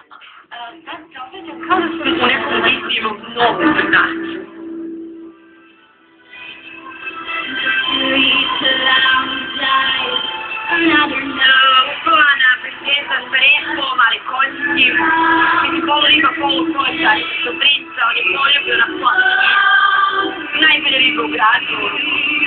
Sad se osjećam kao da sam u nekom Disneyevom novu crtaču. Buona princesa Fresco, male conti, che ti può riba poco, sai, questo prince, ogni foglio per una sua. Najbolje bi ga ugradio.